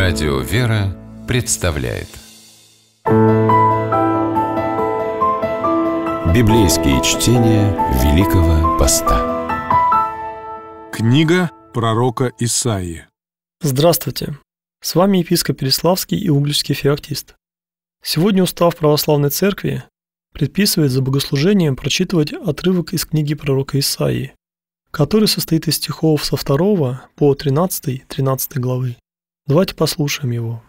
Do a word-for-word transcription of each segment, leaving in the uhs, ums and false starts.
Радио «Вера» представляет Библейские чтения Великого Поста. Книга пророка Исаии. Здравствуйте! С вами епископ Переславский и Угличский феоктист. Сегодня устав православной церкви предписывает за богослужением прочитывать отрывок из книги пророка Исаии, который состоит из стихов со второго по тринадцатый тринадцатой главы. Давайте послушаем его.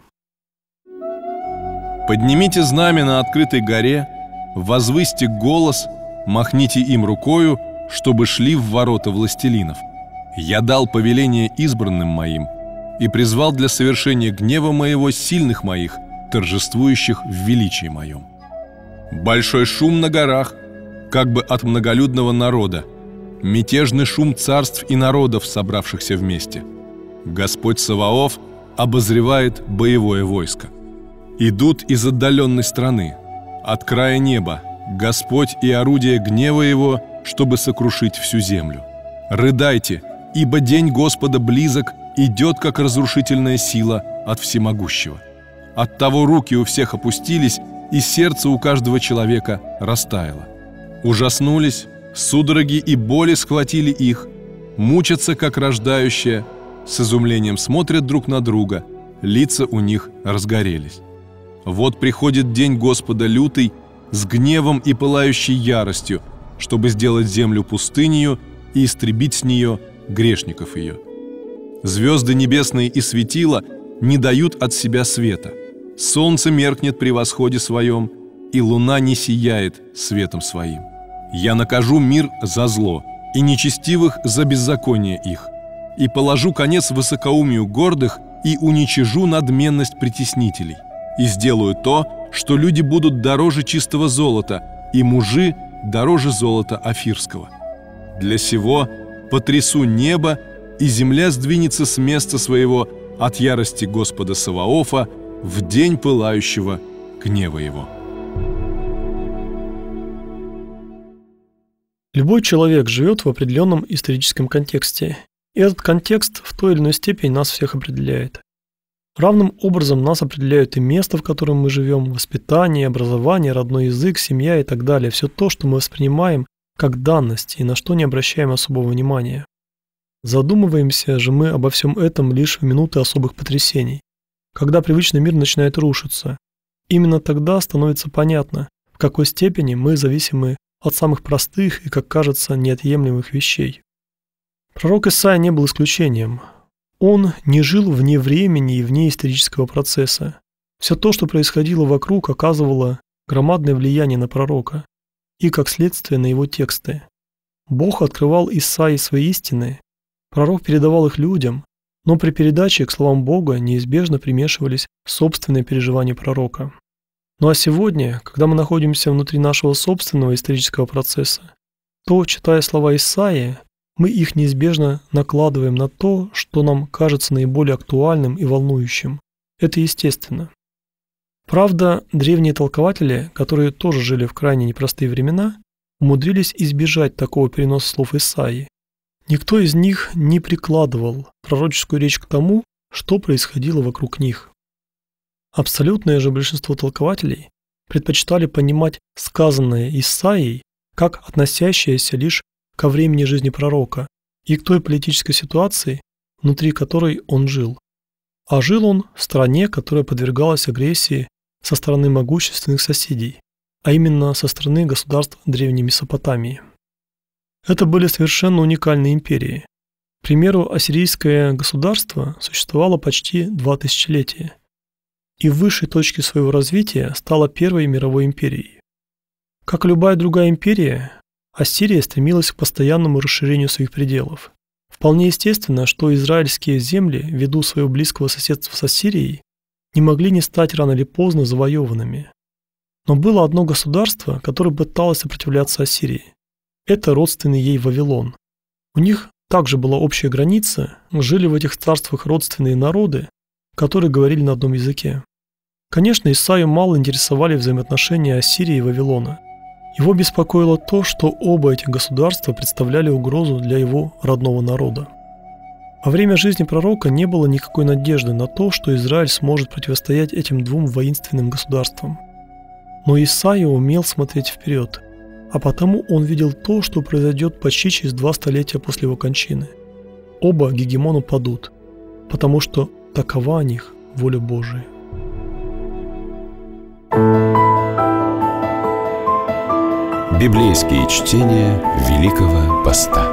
«Поднимите знамя на открытой горе, возвысьте голос, махните им рукою, чтобы шли в ворота властелинов. Я дал повеление избранным моим и призвал для совершения гнева моего сильных моих, торжествующих в величии моем. Большой шум на горах, как бы от многолюдного народа, мятежный шум царств и народов, собравшихся вместе. Господь Саваоф обозревает боевое войско. Идут из отдаленной страны, от края неба, Господь и орудие гнева Его, чтобы сокрушить всю землю. Рыдайте, ибо день Господа близок, идет, как разрушительная сила от всемогущего. Оттого руки у всех опустились, и сердце у каждого человека растаяло. Ужаснулись, судороги и боли схватили их, мучатся, как рождающие, с изумлением смотрят друг на друга, лица у них разгорелись. Вот приходит день Господа лютый, с гневом и пылающей яростью, чтобы сделать землю пустынею и истребить с нее грешников ее. Звезды небесные и светила не дают от себя света, солнце меркнет при восходе своем, и луна не сияет светом своим. Я накажу мир за зло, и нечестивых за беззаконие их, и положу конец высокоумию гордых, и уничижу надменность притеснителей, и сделаю то, что люди будут дороже чистого золота, и мужи дороже золота офирского. Для сего потрясу небо, и земля сдвинется с места своего от ярости Господа Саваофа в день пылающего гнева его». Любой человек живет в определенном историческом контексте, и этот контекст в той или иной степени нас всех определяет. Равным образом нас определяют и место, в котором мы живем, воспитание, образование, родной язык, семья и так далее. Все то, что мы воспринимаем как данность и на что не обращаем особого внимания. Задумываемся же мы обо всем этом лишь в минуты особых потрясений, когда привычный мир начинает рушиться. Именно тогда становится понятно, в какой степени мы зависимы от самых простых и, как кажется, неотъемлемых вещей. Пророк Исаия не был исключением. Он не жил вне времени и вне исторического процесса. Все то, что происходило вокруг, оказывало громадное влияние на пророка и, как следствие, на его тексты. Бог открывал Исаии свои истины, пророк передавал их людям, но при передаче к словам Бога неизбежно примешивались собственные переживания пророка. Ну а сегодня, когда мы находимся внутри нашего собственного исторического процесса, то, читая слова Исаии, мы их неизбежно накладываем на то, что нам кажется наиболее актуальным и волнующим. Это естественно. Правда, древние толкователи, которые тоже жили в крайне непростые времена, умудрились избежать такого переноса слов Исаии. Никто из них не прикладывал пророческую речь к тому, что происходило вокруг них. Абсолютное же большинство толкователей предпочитали понимать сказанное Исаией как относящееся лишь ко времени жизни пророка и к той политической ситуации, внутри которой он жил. А жил он в стране, которая подвергалась агрессии со стороны могущественных соседей, а именно со стороны государств Древней Месопотамии. Это были совершенно уникальные империи. К примеру, ассирийское государство существовало почти два тысячелетия и в высшей точке своего развития стало Первой мировой империей. Как и любая другая империя, Ассирия стремилась к постоянному расширению своих пределов. Вполне естественно, что израильские земли, ввиду своего близкого соседства с Ассирией, не могли не стать рано или поздно завоеванными. Но было одно государство, которое пыталось сопротивляться Ассирии. Это родственный ей Вавилон. У них также была общая граница, жили в этих царствах родственные народы, которые говорили на одном языке. Конечно, Исаию мало интересовали взаимоотношения Ассирии и Вавилона. Его беспокоило то, что оба этих государства представляли угрозу для его родного народа. Во время жизни пророка не было никакой надежды на то, что Израиль сможет противостоять этим двум воинственным государствам. Но Исаия умел смотреть вперед, а потому он видел то, что произойдет почти через два столетия после его кончины. Оба гегемона падут, потому что такова о них воля Божия. Библейские чтения Великого Поста.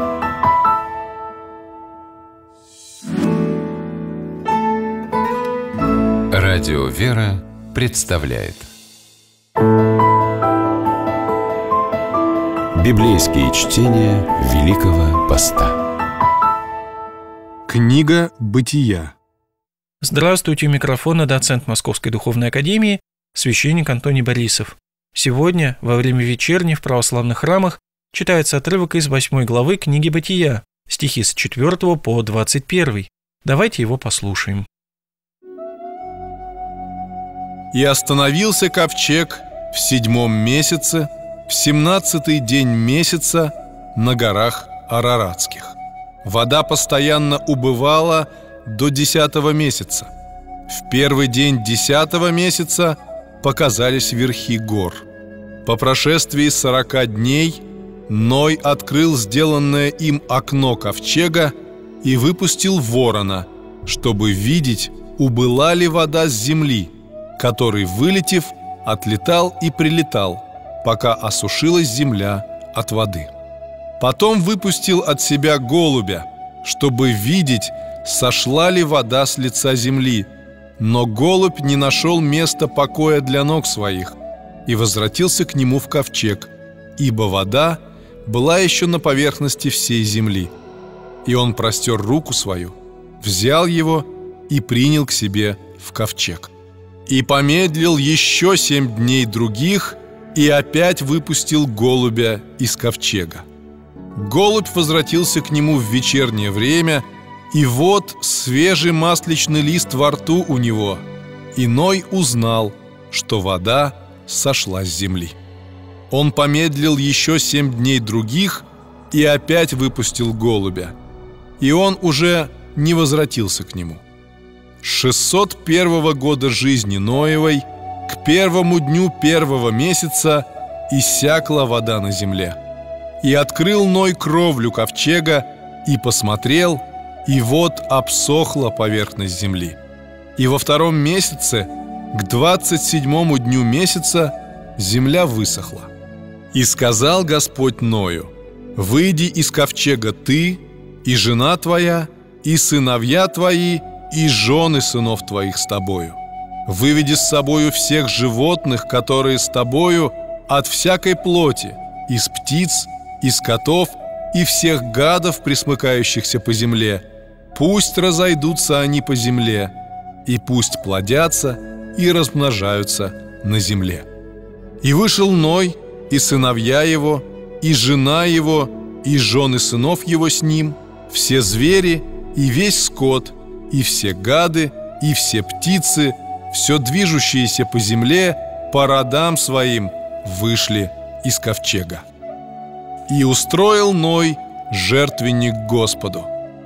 Радио «Вера» представляет Библейские чтения Великого Поста. Книга Бытия. Здравствуйте, у микрофона доцент Московской Духовной Академии, священник Антоний Борисов. Сегодня, во время вечерни в православных храмах, читается отрывок из восьмой главы книги Бытия, стихи с четвёртого по двадцать первый. Давайте его послушаем. «И остановился ковчег в седьмом месяце, в семнадцатый день месяца на горах Араратских. Вода постоянно убывала до десятого месяца. В первый день десятого месяца показались верхи гор. По прошествии сорока дней Ной открыл сделанное им окно ковчега и выпустил ворона, чтобы видеть, убыла ли вода с земли, который, вылетев, отлетал и прилетал, пока осушилась земля от воды. Потом выпустил от себя голубя, чтобы видеть, сошла ли вода с лица земли, но голубь не нашел места покоя для ног своих и возвратился к нему в ковчег, ибо вода была еще на поверхности всей земли. И он простер руку свою, взял его и принял к себе в ковчег. И помедлил еще семь дней других, и опять выпустил голубя из ковчега. Голубь возвратился к нему в вечернее время, и вот свежий масличный лист во рту у него, и Ной узнал, что вода сошла с земли. Он помедлил еще семь дней других и опять выпустил голубя, и он уже не возвратился к нему. шестьсот первого года жизни Ноевой, к первому дню первого месяца, иссякла вода на земле. И открыл Ной кровлю ковчега, и посмотрел, и вот обсохла поверхность земли. И во втором месяце, к двадцать седьмому дню месяца, земля высохла. И сказал Господь Ною: «Выйди из ковчега ты, и жена твоя, и сыновья твои, и жены сынов твоих с тобою. Выведи с собою всех животных, которые с тобою, от всякой плоти, из птиц, из котов и всех гадов, пресмыкающихся по земле. Пусть разойдутся они по земле, и пусть плодятся и размножаются на земле». И вышел Ной, и сыновья его, и жена его, и жены сынов его с ним, все звери и весь скот, и все гады, и все птицы, все движущиеся по земле, по родам своим вышли из ковчега. И устроил Ной жертвенник Господу.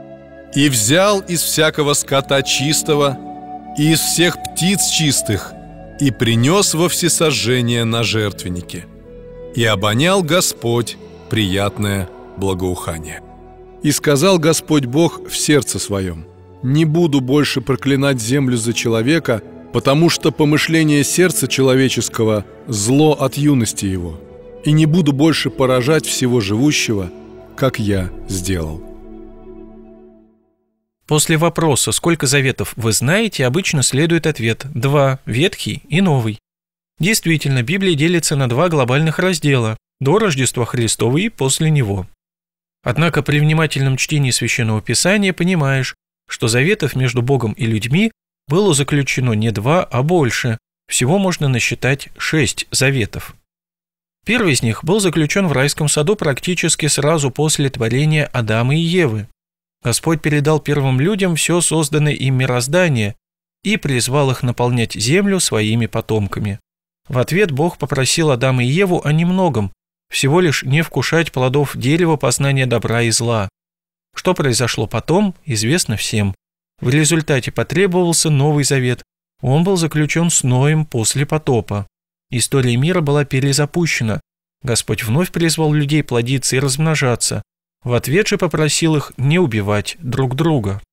И взял из всякого скота чистого, и из всех птиц чистых, и принес во всесожжение на жертвеннике. И обонял Господь приятное благоухание. И сказал Господь Бог в сердце своем: «Не буду больше проклинать землю за человека, потому что помышление сердца человеческого – зло от юности его, и не буду больше поражать всего живущего, как я сделал». После вопроса «Сколько заветов вы знаете?» обычно следует ответ «Два, Ветхий и Новый». Действительно, Библия делится на два глобальных раздела – до Рождества Христова и после него. Однако при внимательном чтении Священного Писания понимаешь, что заветов между Богом и людьми было заключено не два, а больше. Всего можно насчитать шесть заветов. Первый из них был заключен в райском саду практически сразу после творения Адама и Евы. Господь передал первым людям все созданное им мироздание и призвал их наполнять землю своими потомками. В ответ Бог попросил Адама и Еву о немногом, всего лишь не вкушать плодов дерева познания добра и зла. Что произошло потом, известно всем. В результате потребовался Новый Завет. Он был заключен с Ноем после потопа. История мира была перезапущена. Господь вновь призвал людей плодиться и размножаться. В ответ же попросил их не убивать друг друга.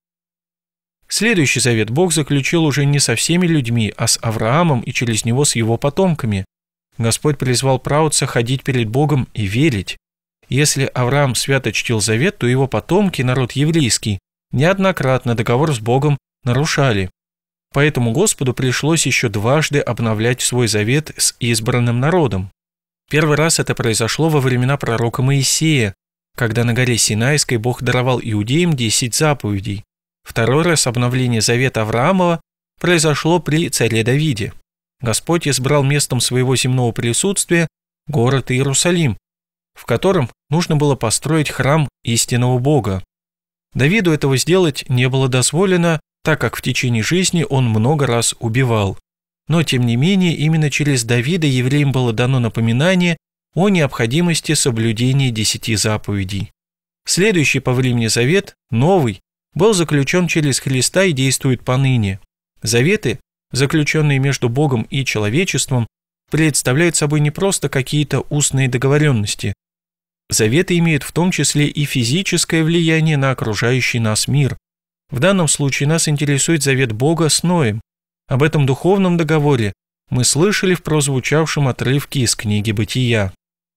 Следующий завет Бог заключил уже не со всеми людьми, а с Авраамом и через него с его потомками. Господь призвал праотца ходить перед Богом и верить. Если Авраам свято чтил завет, то его потомки, народ еврейский, неоднократно договор с Богом нарушали. Поэтому Господу пришлось еще дважды обновлять свой завет с избранным народом. Первый раз это произошло во времена пророка Моисея, когда на горе Синайской Бог даровал иудеям десять заповедей. Второй раз обновление завета Авраамова произошло при царе Давиде. Господь избрал местом своего земного присутствия город Иерусалим, в котором нужно было построить храм истинного Бога. Давиду этого сделать не было дозволено, так как в течение жизни он много раз убивал. Но, тем не менее, именно через Давида евреям было дано напоминание о необходимости соблюдения десяти заповедей. Следующий по времени завет, новый, был заключен через Христа и действует поныне. Заветы, заключенные между Богом и человечеством, представляют собой не просто какие-то устные договоренности. Заветы имеют в том числе и физическое влияние на окружающий нас мир. В данном случае нас интересует завет Бога с Ноем. Об этом духовном договоре мы слышали в прозвучавшем отрывке из книги «Бытия».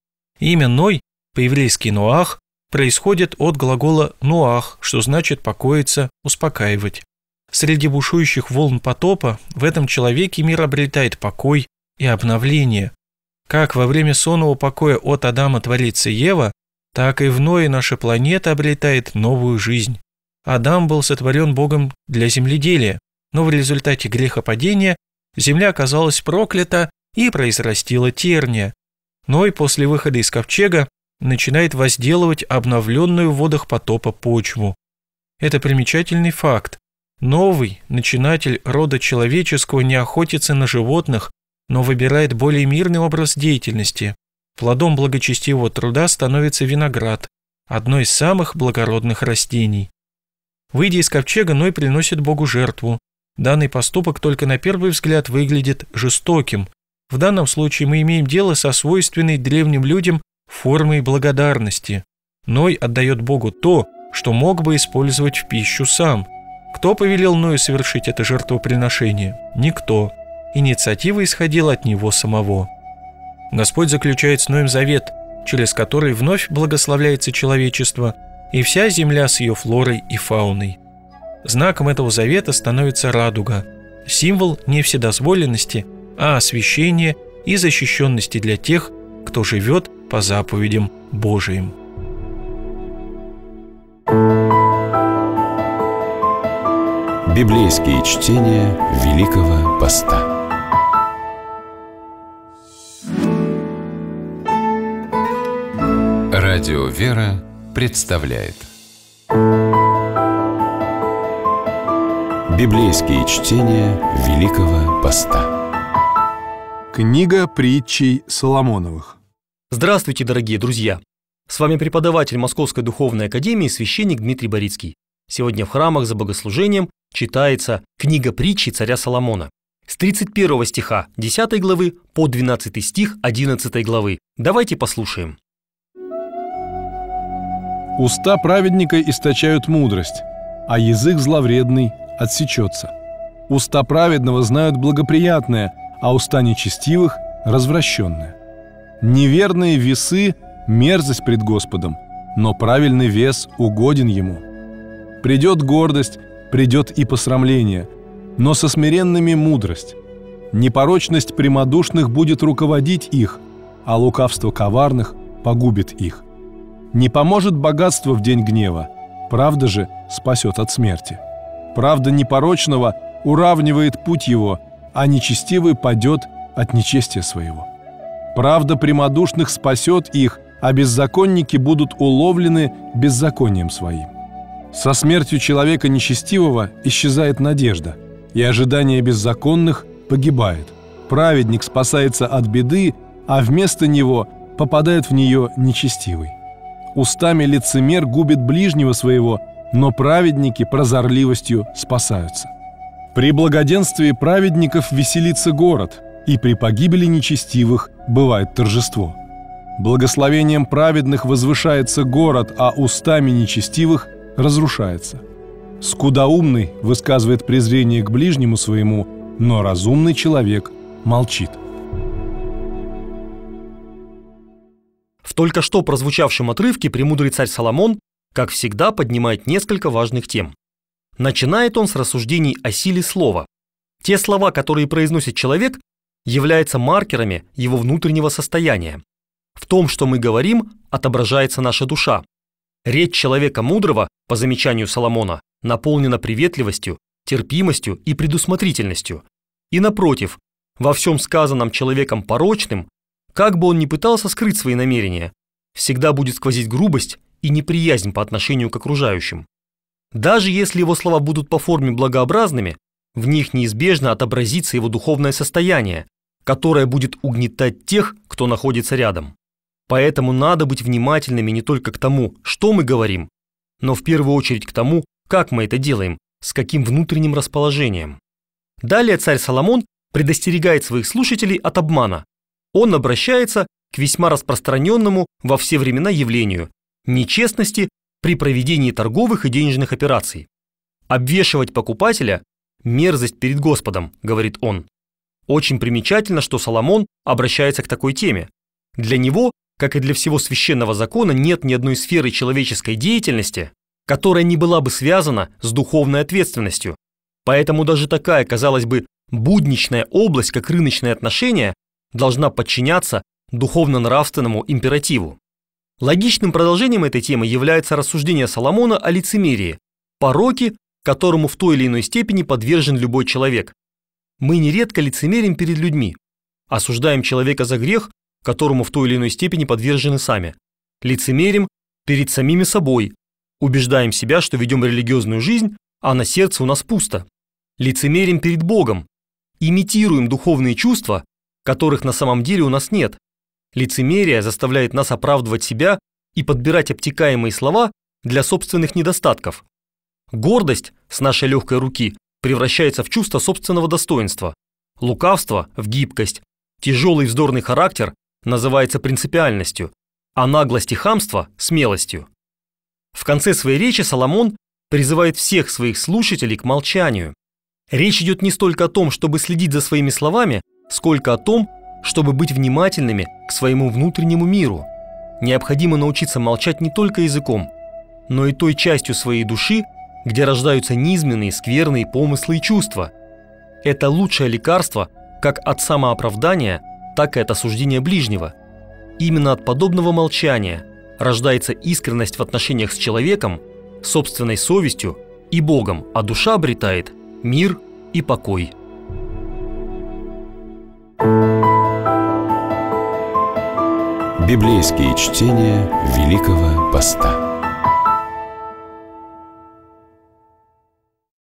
Имя Ной, по-еврейски Ноах, происходит от глагола «нуах», что значит «покоиться», «успокаивать». Среди бушующих волн потопа в этом человеке мир обретает покой и обновление. Как во время сонного покоя от Адама творится Ева, так и в Ное наша планета обретает новую жизнь. Адам был сотворен Богом для земледелия, но в результате грехопадения земля оказалась проклята и произрастила терния. Ной после выхода из ковчега начинает возделывать обновленную в водах потопа почву. Это примечательный факт. Новый начинатель рода человеческого не охотится на животных, но выбирает более мирный образ деятельности. Плодом благочестивого труда становится виноград, одно из самых благородных растений. Выйдя из ковчега, Ной приносит Богу жертву. Данный поступок только на первый взгляд выглядит жестоким. В данном случае мы имеем дело со свойственной древним людям формой благодарности. Ной отдает Богу то, что мог бы использовать в пищу сам. Кто повелел Ною совершить это жертвоприношение? Никто. Инициатива исходила от него самого. Господь заключает с Ноем завет, через который вновь благословляется человечество и вся земля с ее флорой и фауной. Знаком этого завета становится радуга, символ не вседозволенности, а освящения и защищенности для тех, кто живет по заповедям Божиим. Библейские чтения Великого Поста. Радио «Вера» представляет Библейские чтения Великого Поста. Книга притчей Соломоновых. Здравствуйте, дорогие друзья! С вами преподаватель Московской Духовной Академии священник Дмитрий Борицкий. Сегодня в храмах за богослужением читается книга притчи царя Соломона. С тридцать первого стиха десятой главы по двенадцатый стих одиннадцатой главы. Давайте послушаем. Уста праведника источают мудрость, а язык зловредный отсечется. Уста праведного знают благоприятное, а уста нечестивых – развращенное. Неверные весы – мерзость пред Господом, но правильный вес угоден Ему. Придет гордость, придет и посрамление, но со смиренными мудрость. Непорочность прямодушных будет руководить их, а лукавство коварных погубит их. Не поможет богатство в день гнева, правда же спасет от смерти. Правда непорочного уравнивает путь его, а нечестивый падет от нечестия своего. Правда прямодушных спасет их, а беззаконники будут уловлены беззаконием своим. Со смертью человека нечестивого исчезает надежда, и ожидание беззаконных погибает. Праведник спасается от беды, а вместо него попадает в нее нечестивый. устами лицемер губит ближнего своего, но праведники прозорливостью спасаются. При благоденствии праведников веселится город, и при погибели нечестивых бывает торжество. Благословением праведных возвышается город, а устами нечестивых разрушается. Скудоумный высказывает презрение к ближнему своему, но разумный человек молчит. В только что прозвучавшем отрывке премудрый царь Соломон, как всегда, поднимает несколько важных тем. Начинает он с рассуждений о силе слова. Те слова, которые произносит человек, являются маркерами его внутреннего состояния. В том, что мы говорим, отображается наша душа. Речь человека мудрого, по замечанию Соломона, наполнена приветливостью, терпимостью и предусмотрительностью. И напротив, во всем сказанном человеком порочным, как бы он ни пытался скрыть свои намерения, всегда будет сквозить грубость и неприязнь по отношению к окружающим. Даже если его слова будут по форме благообразными, в них неизбежно отобразится его духовное состояние, которое будет угнетать тех, кто находится рядом. Поэтому надо быть внимательными не только к тому, что мы говорим, но в первую очередь к тому, как мы это делаем, с каким внутренним расположением. Далее царь Соломон предостерегает своих слушателей от обмана. Он обращается к весьма распространенному во все времена явлению – нечестности при проведении торговых и денежных операций. «Обвешивать покупателя – мерзость перед Господом», – говорит он. Очень примечательно, что Соломон обращается к такой теме. Для него, как и для всего священного закона, нет ни одной сферы человеческой деятельности, которая не была бы связана с духовной ответственностью. Поэтому даже такая, казалось бы, будничная область, как рыночные отношения, должна подчиняться духовно-нравственному императиву. Логичным продолжением этой темы является рассуждение Соломона о лицемерии, пороке, которому в той или иной степени подвержен любой человек. Мы нередко лицемерим перед людьми, осуждаем человека за грех, которому в той или иной степени подвержены сами, лицемерим перед самими собой, убеждаем себя, что ведем религиозную жизнь, а на сердце у нас пусто, лицемерим перед Богом, имитируем духовные чувства, которых на самом деле у нас нет. Лицемерие заставляет нас оправдывать себя и подбирать обтекаемые слова для собственных недостатков. Гордость с нашей легкой руки превращается в чувство собственного достоинства, лукавство – в гибкость, тяжелый вздорный характер называется принципиальностью, а наглость и хамство – смелостью. В конце своей речи Соломон призывает всех своих слушателей к молчанию. Речь идет не столько о том, чтобы следить за своими словами, сколько о том, чтобы быть внимательными к своему внутреннему миру. Необходимо научиться молчать не только языком, но и той частью своей души, где рождаются низменные, скверные помыслы и чувства. Это лучшее лекарство как от самооправдания, так и от осуждения ближнего. Именно от подобного молчания рождается искренность в отношениях с человеком, собственной совестью и Богом, а душа обретает мир и покой. Библейские чтения Великого Поста.